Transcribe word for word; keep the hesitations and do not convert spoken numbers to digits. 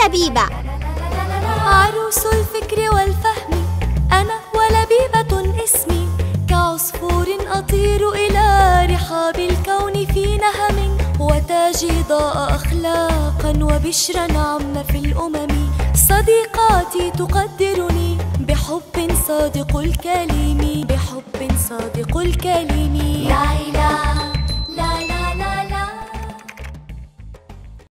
لبيبة. عروس الفكر والفهم أنا ولبيبة اسمي، كعصفور أطير إلى رحاب الكون في نهم، وتاجي ضاء أخلاقا وبشرا عم في الأمم. صديقاتي تقدرني بحب صادق الكلم، بحب صادق الكلم.